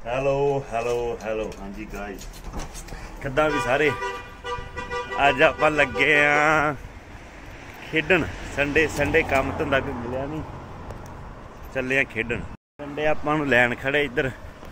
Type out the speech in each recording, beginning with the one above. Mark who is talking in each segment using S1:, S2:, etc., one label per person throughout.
S1: Hello hello hello ਹਾਂਜੀ guys ਕਿੱਦਾਂ ਵੀ ਸਾਰੇ ਅੱਜ ਆਪਾਂ ਲੱਗੇ ਆ ਖੇਡਣ ਸੰਡੇ ਕੰਮ ਧੰਦਾ ਕੋਈ ਮਿਲਿਆ ਨਹੀਂ ਚੱਲੇ ਆ ਖੇਡਣ ਸੰਡੇ ਆਪਾਂ ਨੂੰ ਲੈਣ ਖੜੇ ਇੱਧਰ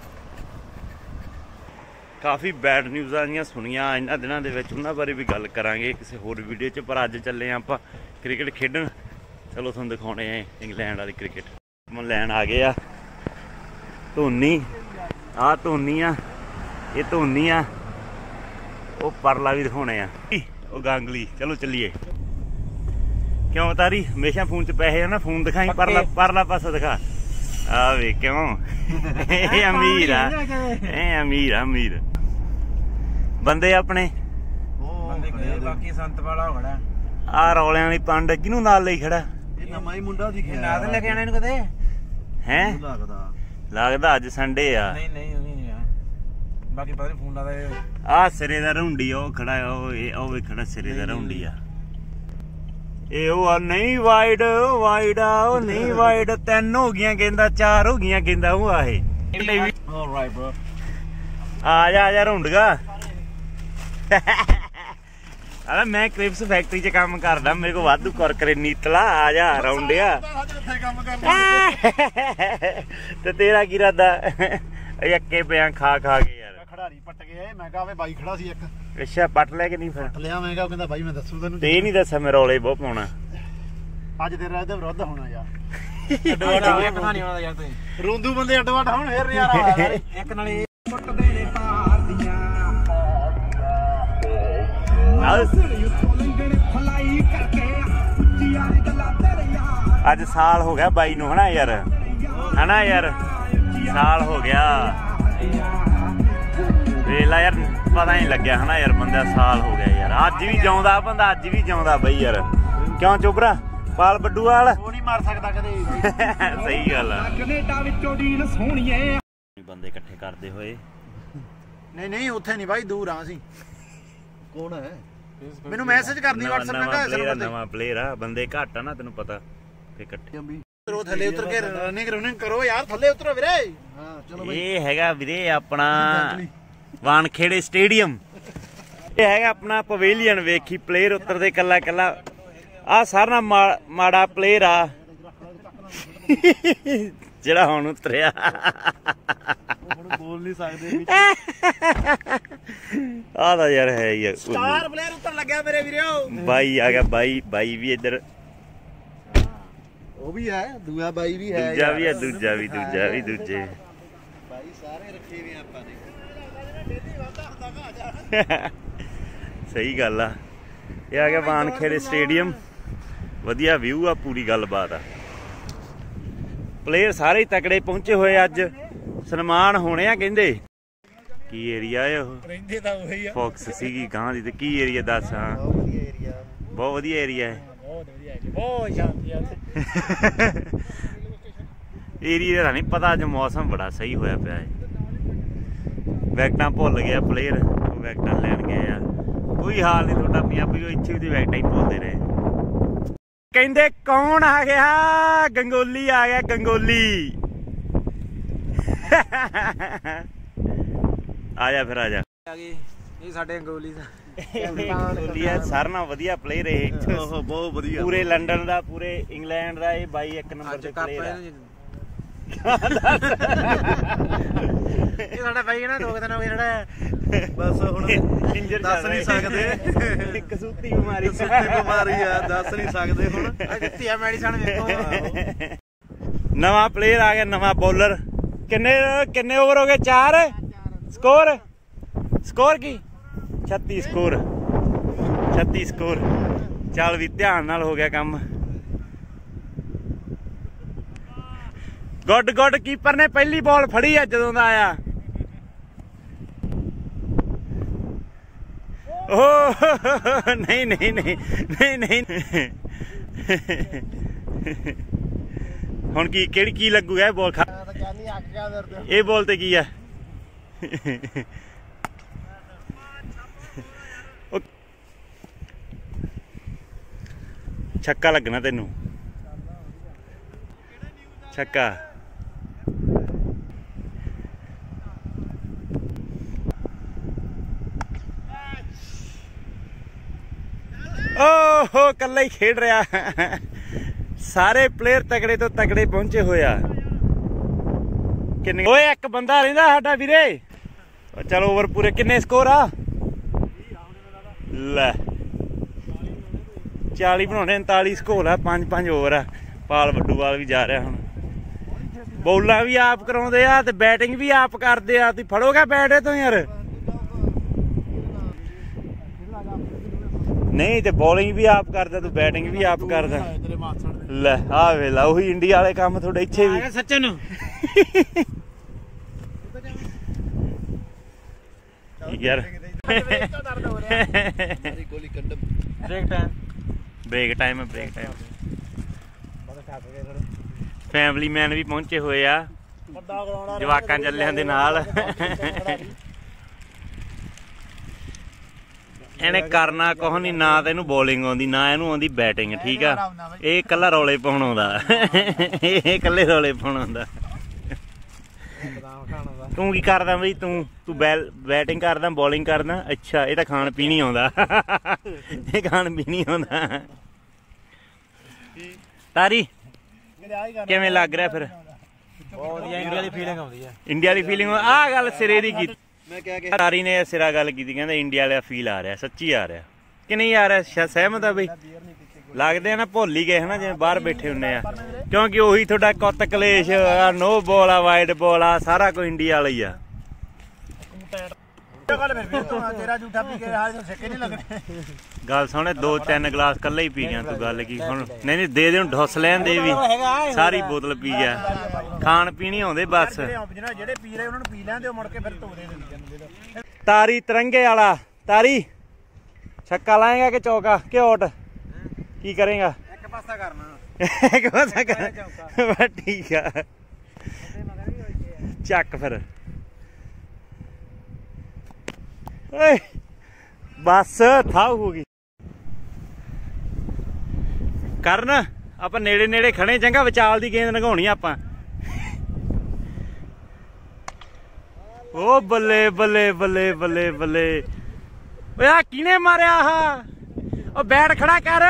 S1: ਕਾਫੀ ਬੈਡ ਨਿਊਜ਼ ਆਈਆਂ ਸੁਣੀਆਂ ਇਹਨਾਂ ਦਿਨਾਂ ਦੇ ਵਿੱਚ ਉਹਨਾਂ ਬਾਰੇ ਵੀ ਗੱਲ ਕਰਾਂਗੇ ਕਿਸੇ ਹੋਰ ਵੀਡੀਓ 'ਚ ਪਰ ਅੱਜ ਚੱਲੇ ਆ ਆਪਾਂ ਕ੍ਰਿਕਟ ਖੇਡਣ ਚਲੋ ਤੁਹਾਨੂੰ ਦਿਖਾਉਣੇ ਆ ਇੰਗਲੈਂਡ ਵਾਲੀ ਕ੍ਰਿਕਟ ਮੈਂ ਲੈਣ ਆ ਗਏ ਆ ਧੋਨੀ ਆ ਧੋਨੀ ਆ ਇਹ ਧੋਨੀ ਆ ਉਹ ਪਰਲਾ ਵੀ ਦਿਖਾਉਣੇ ਆ ਉਹ ਗਾਂਗਲੀ ਚਲੋ ਚੱਲੀਏ ਕਿਉਂ ਤਾਰੀ ਹਮੇਸ਼ਾ ਫੋਨ 'ਚ ਪੈਸੇ ਆ ਨਾ ਫੋਨ ਦਿਖਾਈ ਪਰਲਾ ਪਾਸਾ ਦਿਖਾ ਆ ਵੇ ਕਿਉਂ ਇਹ ਅਮੀਰ ਆ ਇਹ ਅਮੀਰ ਬੰਦੇ ਆਪਣੇ
S2: ਬਾਕੀ ਸੰਤ ਵਾਲਾ ਖੜਾ
S1: ਆ ਰੌਲਿਆਂ ਵਾਲੀ ਪੰਡ ਕਿਹਨੂੰ ਨਾਲ ਲਈ ਖੜਾ
S2: ਇਹ ਨਵਾਂ ਹੀ ਮੁੰਡਾ ਦਿਖਿਆ ਨਾਲ ਲੈ ਕੇ ਆਣਾ ਇਹਨੂੰ ਕਦੇ
S1: ਹੈ ਲੱਗਦਾ ਅੱਜ ਸੰਡੇ ਆ
S2: ਨਹੀਂ ਬਾਕੀ ਪਤਾ ਨਹੀਂ ਫੋਨ ਲਾਦਾ
S1: ਆ ਸਿਰੇ ਦਾ ਰੌਂਡੀ ਉਹ ਖੜਾ ਉਹ ਵੀ ਖੜਾ ਸਿਰੇ ਦਾ ਰੌਂਡੀ ਆ ਇਹ ਉਹ ਨਹੀਂ ਵਾਈਡ ਆ ਉਹ ਨਹੀਂ ਵਾਈਡ 3 ਹੋ ਗਈਆਂ ਕਹਿੰਦਾ 4 ਹੋ ਗਈਆਂ ਕਹਿੰਦਾ ਉਹ ਆ ਇਹ
S2: ਆਲਰਾਈਟ ਬ੍ਰੋ
S1: ਆ ਜਾ ਰੌਂਡਗਾ ਆ ਮੈਂ ਕ੍ਰਿਪਸ ਫੈਕਟਰੀ 'ਚ ਕੰਮ ਕਰਦਾ ਮੇਰੇ ਕੋਲ ਵਾਧੂ ਕੁਰਕਰੇ ਨੀਤਲਾ ਆ ਜਾ ਰੌਂਡਿਆ ਤੇ ਤੇਰਾ ਕੀ ਇਰਾਦਾ ਅੱਕੇ ਪਿਆ ਖਾ ਕੇ ਯਾਰ
S2: ਖੜਾਰੀ ਪੱਟ ਗਏ ਮੈਂ ਕਹਾਂ ਵੇ ਬਾਈ ਖੜਾ ਸੀ ਇੱਕ
S1: ਅੱਛਾ ਪੱਟ ਲੈ ਕੇ ਨਹੀਂ ਫਿਰ
S2: ਲਿਆ ਮੈਂ ਕਹਾਂ ਕਹਿੰਦਾ ਬਾਈ ਮੈਂ ਦੱਸੂ ਤੈਨੂੰ
S1: ਤੇ ਨਹੀਂ ਦੱਸਿਆ ਮੈਂ ਰੌਲੇ ਬਹੁਤ ਪਾਉਣਾ
S2: ਅੱਜ ਤੇਰਾ ਇਹਦੇ ਵਿਰੁੱਧ ਹੋਣਾ ਯਾਰ ਕਹਾਣੀ ਹੋਣਾ ਯਾਰ ਤੂੰ ਰੋਂਦੂ ਬੰਦੇ ਅੱਡੋ ਅੱਡ ਹੋਣ ਫੇਰ ਯਾਰ ਇੱਕ ਨਾਲੇ ਟੁੱਟਦੇ ਨੇ ਪਾਰ ਦੀਆਂ
S1: ਅੱਜ ਸਾਲ ਹੋ ਗਿਆ ਬਾਈ ਨੂੰ ਹਨਾ ਯਾਰ ਸਾਲ ਹੋ ਗਿਆ ਵੇਲਾ ਯਾਰ ਪਤਾ ਨਹੀਂ ਲੱਗਿਆ ਹਨਾ ਯਾਰ ਬੰਦਾ ਸਾਲ ਹੋ ਗਿਆ ਯਾਰ ਅੱਜ ਵੀ ਜਿਉਂਦਾ ਬੰਦਾ ਅੱਜ ਵੀ ਜਿਉਂਦਾ ਬਈ ਯਾਰ ਕਿਉਂ ਚੋਬਰਾ ਪਾਲ ਬੱਡੂ ਵਾਲ
S2: ਉਹ ਨਹੀਂ ਮਰ ਸਕਦਾ ਕਦੇ
S1: ਸਹੀ ਗੱਲ ਆ
S2: ਕੈਨੇਡਾ ਵਿੱਚੋਂ ਡੀਲ ਸੋਹਣੀਏ
S1: ਬੰਦੇ ਇਕੱਠੇ ਕਰਦੇ ਹੋਏ
S2: ਨਹੀਂ ਉੱਥੇ ਨਹੀਂ ਬਾਈ ਦੂਰ ਆ ਅਸੀਂ ਕੌਣ ਹੈ ਮੈਨੂੰ ਮੈਸੇਜ ਕਰਨੀ WhatsApp
S1: ਨਵਾਂ ਪਲੇਅਰ ਆ ਬੰਦੇ ਘੱਟ ਆ ਨਾ ਤੈਨੂੰ ਪਤਾ ਫੇ ਇਕੱਠੇ
S2: ਉਤਰੋ ਥੱਲੇ ਉਤਰ ਕੇ ਰਨਿੰਗ ਕਰੋ ਯਾਰ ਥੱਲੇ ਉਤਰੋ ਵੀਰੇ ਹਾਂ ਚਲੋ ਬਾਈ
S1: ਇਹ ਹੈਗਾ ਵੀਰੇ ਆਪਣਾ ਵਾਨਖੇੜੇ ਸਟੇਡੀਅਮ ਇਹ ਹੈਗਾ ਆਪਣਾ ਪਵੇਲੀਅਨ ਵੇਖੀ ਪਲੇਅਰ ਉਤਰਦੇ ਕੱਲਾ ਆ ਸਾਰਾ ਮਾੜਾ ਪਲੇਅਰ ਆ ਜਿਹੜਾ ਹੁਣ ਉਤਰਿਆ
S2: ਬੋਲ ਨਹੀਂ ਸਕਦੇ
S1: ਆ ਤਾਂ ਯਾਰ ਹੈ ਯਾਰ
S2: ਸਟਾਰ ਪਲੇਅਰ ਉੱਤਰ ਲੱਗਿਆ ਮੇਰੇ ਵੀਰੋ
S1: ਬਾਈ ਆ ਗਿਆ ਬਾਈ ਵੀ ਇੱਧਰ
S2: ਉਹ ਵੀ ਹੈ ਦੂਆ ਬਾਈ ਵੀ ਹੈ
S1: ਦੂਜਾ ਵੀ ਦੂਜੇ
S2: ਬਾਈ ਸਾਰੇ ਰੱਖੇ ਵੀ ਆਪਾਂ ਨੇ
S1: ਸਹੀ ਗੱਲ ਆ ਇਹ ਆ ਗਿਆ ਵਾਨਖੇੜੇ ਸਟੇਡੀਅਮ ਵਧੀਆ ਵਿਊ ਆ ਪੂਰੀ ਗੱਲਬਾਤ ਆ ਪਲੇਅਰ ਸਾਰੇ ਹੀ ਤਕੜੇ ਪਹੁੰਚੇ ਹੋਏ ਅੱਜ ਸਨਮਾਨ ਹੋਣੇ ਆ ਕਹਿੰਦੇ ਕੀ ਏਰੀਆ ਹੈ ਉਹ
S2: ਰਹਿੰਦੇ ਤਾਂ ਉਹੀ ਆ
S1: ਫੌਕਸ ਸੀਗੀ ਗਾਂ ਦੀ ਤੇ ਕੀ ਏਰੀਆ ਦੱਸ ਹਾਂ ਬਹੁਤ ਵਧੀਆ ਏਰੀਆ ਹੈ
S2: ਬਹੁਤ ਸ਼ਾਂਤੀ ਆ
S1: ਏਰੀਆ ਦਾ ਨਹੀਂ ਪਤਾ ਅੱਜ ਮੌਸਮ ਬੜਾ ਸਹੀ ਹੋਇਆ ਪਿਆ ਹੈ ਵੈਕਟਾਂ ਭੁੱਲ ਗਿਆ ਪਲੇਅਰ ਉਹ ਵੈਕਟਾਂ ਲੈਣ ਗਏ ਆ ਕੋਈ ਹਾਲ ਨਹੀਂ ਤੁਹਾਡਾ ਪੰਜਾਬੀ ਉਹ ਇੱਥੇ ਵੀ ਵੈਕਟਾਂ ਹੀ ਭੁੱਲਦੇ ਰਹੇ ਕਹਿੰਦੇ ਕੌਣ ਆ ਗਿਆ ਗੰਗੋਲੀ ਆ ਗਿਆ ਗੰਗੋਲੀ ਆ ਜਾ ਫਿਰ ਆ ਜਾ
S2: ਇਹ ਸਾਡੇ ਗੰਗੋਲੀ
S1: ਗੰਗੋਲੀ ਸਾਰਿਆਂ ਨਾਲੋਂ ਵਧੀਆ ਪਲੇਅਰ ਇਹ
S2: ਬਹੁਤ ਵਧੀਆ
S1: ਪੂਰੇ ਲੰਡਨ ਦਾ ਪੂਰੇ ਇੰਗਲੈਂਡ ਦਾ ਇਹ ਬਾਈ ਇੱਕ ਨੰਬਰ ਦੇ ਪਲੇਅਰ ਆ
S2: ਇਹ ਸਾਡਾ ਬਾਈ ਨਾ 2 ਦਿਨ ਹੋ ਗਏ ਜਿਹੜਾ ਬਸ ਹੁਣ
S1: ਇੰਜਰ
S2: ਦੱਸ ਨਹੀਂ ਸਕਦੇ
S1: ਕਸੂਤੀ ਬਿਮਾਰੀ
S2: ਆ ਦੱਸ ਨਹੀਂ ਸਕਦੇ ਹੁਣ ਦਿੱਤੀ ਆ ਮੈਡੀਸਨ ਵੇਖੋ
S1: ਨਵਾਂ ਪਲੇਅਰ ਆ ਗਿਆ ਨਵਾਂ ਬੋਲਰ ਕਿੰਨੇ ਓਵਰ ਹੋ ਗਏ 4 ਸਕੋਰ ਕੀ 36 ਸਕੋਰ ਚੱਲ ਵੀ ਧਿਆਨ ਨਾਲ ਹੋ ਗਿਆ ਕੰਮ ਗੁੱਡ ਕੀਪਰ ਨੇ ਪਹਿਲੀ ਬਾਲ ਫੜੀ ਆ ਜਦੋਂ ਦਾ ਆਇਆ ਓ ਨਹੀਂ ਹੁਣ ਕੀ ਲੱਗੂਗਾ ਇਹ ਬਾਲ ਇਹ ਬਾਲ ਤੇ ਕੀ ਆ ਛੱਕਾ ਲੱਗਣਾ ਤੈਨੂੰ ਛੱਕਾ ਓਹੋ ਕੱਲਾ ਹੀ ਖੇਡ ਰਿਹਾ। ਸਾਰੇ ਪਲੇਅਰ ਤਕੜੇ ਤੋਂ ਤਕੜੇ ਪਹੁੰਚੇ ਹੋਇਆ। ਕਿੰਨੇ ਓਏ ਇੱਕ ਬੰਦਾ ਰਹਿੰਦਾ ਸਾਡਾ ਵੀਰੇ। ਚਲੋ ਓਵਰ ਪੂਰੇ ਕਿੰਨੇ ਸਕੋਰ ਆ? ਲੈ 40 ਬਣਾਉਣੇ 39 ਸਕੋਰ ਆ। 5-5 ਓਵਰ ਆ। ਪਾਲ ਵੱਡੂਵਾਲ ਵੀ ਜਾ ਰਿਹਾ ਹੁਣ। ਬੋਲਾਂ ਵੀ ਆਪ ਕਰਾਉਂਦੇ ਆ ਤੇ ਬੈਟਿੰਗ ਵੀ ਆਪ ਕਰਦੇ ਆ। ਤੁਸੀਂ ਫੜੋਗੇ ਬੈਟ ਤੋਂ ਯਾਰ? ਨਹੀਂ ਤੇ ਬੋਲਿੰਗ ਵੀ ਆਪ ਕਰਦਾ ਤੂੰ ਬੈਟਿੰਗ ਵੀ ਆਪ ਕਰਦਾ। ਲੈ ਆ ਵੇਲਾ ਉਹੀ ਇੰਡੀਆ ਵਾਲੇ ਕੰਮ ਤੁਹਾਡੇ ਇੱਥੇ ਵੀ।
S2: ਸੱਚਨ
S1: ਯਾਰ ਬ੍ਰੇਕ ਟਾਈਮ ਫੈਮਿਲੀ ਮੈਨ ਵੀ ਪਹੁੰਚੇ ਹੋਏ ਆ ਜਵਾਕਾਂ ਚੱਲਿਆਂ ਦੇ ਨਾਲ। ਇਹਨੇ ਕਰਨਾ ਕੁਛ ਨੀ, ਨਾ ਤਾਂ ਇਹਨੂੰ ਬੋਲਿੰਗ ਆਉਂਦੀ ਨਾ ਇਹਨੂੰ ਆਉਂਦੀ ਬੈਟਿੰਗ। ਠੀਕ ਆ ਇਹ ਇਕੱਲਾ ਰੌਲੇ ਪਾਉਣ ਆਉਂਦਾ। ਇਹ ਇਕੱਲੇ ਰੌਲੇ ਪਾਉਣ ਆਉਂਦਾ। ਤੂੰ ਕੀ ਕਰਦਾ ਬਈ? ਤੂੰ ਬੈਟਿੰਗ ਕਰਦਾ ਬੋਲਿੰਗ ਕਰਦਾ? ਅੱਛਾ ਇਹ ਤਾਂ ਖਾਣ ਪੀਣ ਹੀ ਆਉਂਦਾ। ਇਹ ਖਾਣ ਪੀਣ ਹੀ ਆਉਂਦਾ। ਤਾਰੀ ਕਿਵੇਂ ਲੱਗ ਰਿਹਾ ਫਿਰ?
S2: ਇੰਡੀਆ ਦੀ ਫੀਲਿੰਗ ਆਉਂਦੀ ਹੈ।
S1: ਇੰਡੀਆ ਦੀ ਫੀਲਿੰਗ ਆਹ ਗੱਲ ਸਿਰੇ ਦੀ ਕੀਤੀ। ਤਾਰੀ ਨੇ ਸਿਰਾ ਗੱਲ ਕੀਤੀ, ਕਹਿੰਦਾ ਇੰਡੀਆ ਵਾਲਾ ਫੀਲ ਆ ਰਿਹਾ। ਸੱਚੀ ਆ ਰਿਹਾ ਕਿ ਨਹੀਂ ਆ ਰਿਹਾ? ਸਹਿਮਤ ਆ ਬਈ? ਲੱਗਦੇ ਆ ਨਾ ਭੁੱਲ ਹੀ ਗਏ ਹਨਾ ਜਿਵੇਂ ਬਾਹਰ ਬੈਠੇ ਹੁੰਦੇ ਆ। ਕਿਉਂਕਿ ਉਹੀ ਤੁਹਾਡਾ ਕੁੱਤ ਕਲੇਸ਼ ਨੋ ਬੋਲ ਆ ਵਾਈਡ ਬੋਲ ਆ ਸਾਰਾ ਕੁਝ ਇੰਡੀਆ ਵਾਲਾ ਹੀ ਆ। ਗੱਲ ਸੁਣ 2-3 ਗਲਾਸ ਕੱਲਾ ਹੀ ਪੀ ਗਿਆ ਤੂੰ। ਗੱਲ ਕੀ ਹੁਣ? ਨਹੀਂ ਦੇ ਦੇ ਢੁੱਸ ਲੈਣ ਦੇ ਵੀ ਸਾਰੀ ਬੋਤਲ ਪੀ ਗਿਆ। ਖਾਣ ਪੀਣੀ ਆਉਂਦੇ ਬਸ।
S2: ਜਿਹੜੇ ਪੀ ਰਹੇ ਉਹਨਾਂ ਨੂੰ ਪੀ ਲੈਂਦੇ ਮੁੜ ਕੇ ਫਿਰ ਧੋਦੇ ਦਿੰਦੇ।
S1: ਤਾਰੀ ਤਿਰੰਗੇ ਵਾਲਾ। ਤਾਰੀ ਛੱਕਾ ਲਾਏਗਾ ਕਿ ਚੌਕਾ ਕਿ ਆਊਟ? ਕੀ ਕਰੇਗਾ?
S2: ਇੱਕ ਪਾਸਾ ਕਰਨਾ।
S1: ਇੱਕ ਪਾਸਾ ਕਰ। ਠੀਕ ਆ ਚੱਕ ਫਿਰ। ਓਏ ਬਸ ਥਾਉ ਹੋ ਗਈ। ਕਰਨ ਆਪਾਂ ਨੇੜੇ ਨੇੜੇ ਖੜੇ ਚੰਗਾ। ਵਿਚਾਲ ਦੀ ਗੇਂਦ ਲੰਘਾਉਣੀ ਆਪਾਂ। ਓ ਬੱਲੇ ਬੱਲੇ ਬੱਲੇ ਬੱਲੇ ਬੱਲੇ। ਓਏ ਆ ਕਿਹਨੇ ਮਾਰਿਆ ਆਹ? ਉਹ ਬੈਟ ਖੜਾ ਕਰ।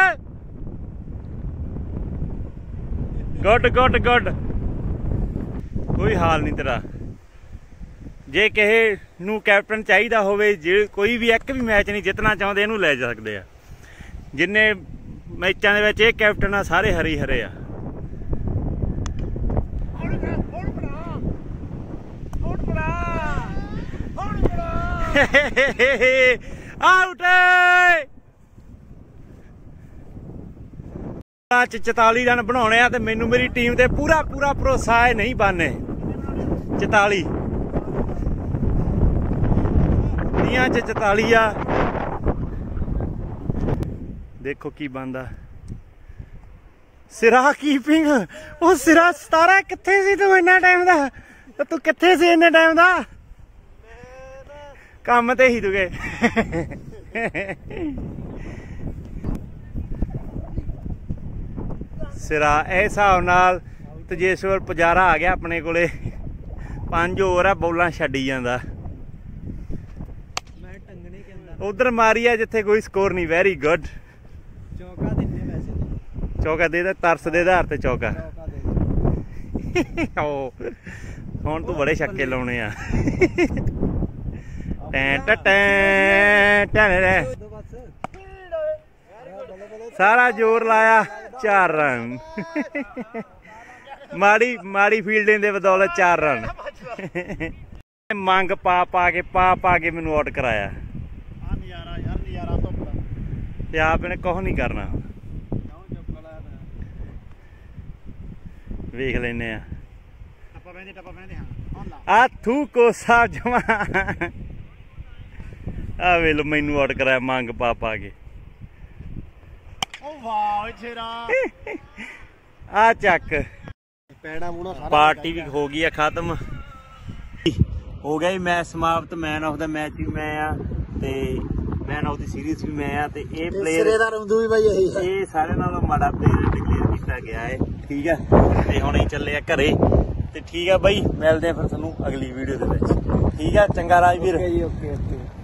S1: Good good good. ਕੋਈ ਹਾਲ ਨਹੀਂ ਤੇਰਾ। ਜੇ ਕਿਸੇ ਨੂੰ ਕੈਪਟਨ ਚਾਹੀਦਾ ਹੋਵੇ, ਜੇ ਕੋਈ ਵੀ ਇੱਕ ਵੀ ਮੈਚ ਨਹੀਂ ਜਿੱਤਣਾ ਚਾਹੁੰਦੇ ਇਹਨੂੰ ਲੈ ਜਾ ਸਕਦੇ ਆ। ਜਿੰਨੇ ਮੈਚਾਂ ਦੇ ਵਿੱਚ ਇਹ ਕੈਪਟਨ ਆ ਸਾਰੇ ਹਰੇ ਹਰੇ ਆ। ਆਊਟ 44 ਰਨ ਬਣਾਉਣੇ ਆ ਤੇ ਮੈਨੂੰ ਮੇਰੀ ਟੀਮ ਤੇ ਪੂਰਾ ਭਰੋਸਾ ਹੈ। ਨਹੀਂ ਬਾਨੇ 44 ਦੀਆਂ 44 ਆ। ਦੇਖੋ ਕੀ ਬਣਦਾ। ਸਿਰਾ ਕੀਪਿੰਗ। ਉਹ ਸਿਰਾ 17 ਕਿੱਥੇ ਸੀ ਤੂੰ ਇੰਨਾ ਟਾਈਮ ਦਾ? ਤੂੰ ਕਿੱਥੇ ਸੀ ਇੰਨੇ ਟਾਈਮ ਦਾ? ਕੰਮ ਤੇ ਹੀ ਤੂੰ ਗਏ। ਸਿਰਾ ਇਹ ਹਿਸਾਬ ਨਾਲ ਤੇਜੇਸ਼ਵਰ ਪੁਜਾਰਾ ਆ ਗਿਆ ਆਪਣੇ ਕੋਲੇ। 5 ਓਵਰ ਆ ਬੋਲਾਂ ਛੱਡੀ ਜਾਂਦਾ। ਉਧਰ ਮਾਰੀ ਆ ਜਿੱਥੇ ਕੋਈ ਸਕੋਰ ਨਹੀਂ। Very good. ਚੌਕਾ ਦੇ ਦੇ ਤਰਸ ਦੇ ਆਧਾਰ ਤੇ ਚੌਕਾ। ਹੁਣ ਤੂੰ ਬੜੇ ਛੱਕੇ ਲਾਉਣੇ ਆ। ਸਾਰਾ ਜ਼ੋਰ ਲਾਇਆ 4 ਰਨ। ਮਾੜੀ ਫੀਲਡਿੰਗ ਦੇ ਬਦੌਲਤ 4 ਰਨ। ਮੰਗ ਪਾ ਕੇ ਮੈਨੂੰ ਆਊਟ ਕਰਾਇਆ। ਤੇ ਆਪ ਇਹਨੇ ਕੁਛ ਨਹੀਂ ਕਰਨਾ। ਵੇਖ ਲੈਨੇ ਆ। ਆ ਥੂ ਕੋਸਾ ਜਮਾ। ਆ ਵੇਖ ਲੋ ਮੈਨੂੰ ਆਊਟ ਕਰਾਇਆ ਮੰਗ ਪਾ ਕੇ। ਆ ਚੱਕ। ਪਾਰਟੀ ਵੀ ਹੋ ਗਈ ਆ ਖਤਮ। ਹੋ ਗਿਆ ਜੀ ਮੈਚ ਸਮਾਪਤ। ਮੈਨ ਆਫ ਦਾ ਮੈਚ ਵੀ ਮੈਂ ਆ ਤੇ ਮੈਨ ਆਫ ਦੀ ਸੀਰੀਜ਼ ਵੀ ਮੈਂ ਆ। ਤੇ ਇਹ ਪਲੇਅਰ ਇਹ ਸਾਰਿਆਂ ਨਾਲੋਂ ਮਾੜਾ ਪਲੇਅਰ ਡਿਕਲੇਅਰ ਕੀਤਾ ਗਿਆ ਹੈ। ਠੀਕ ਆ ਤੇ ਹੁਣ ਅਸੀਂ ਚੱਲੇ ਆ ਘਰੇ। ਤੇ ਠੀਕ ਆ ਬਾਈ ਮਿਲਦੇ ਆ ਫਿਰ ਤੁਹਾਨੂੰ ਅਗਲੀ ਵੀਡੀਓ ਦੇ ਵਿੱਚ। ਠੀਕ ਆ ਚੰਗਾ ਰਾਜਵੀਰ।
S2: ਓਕੇ।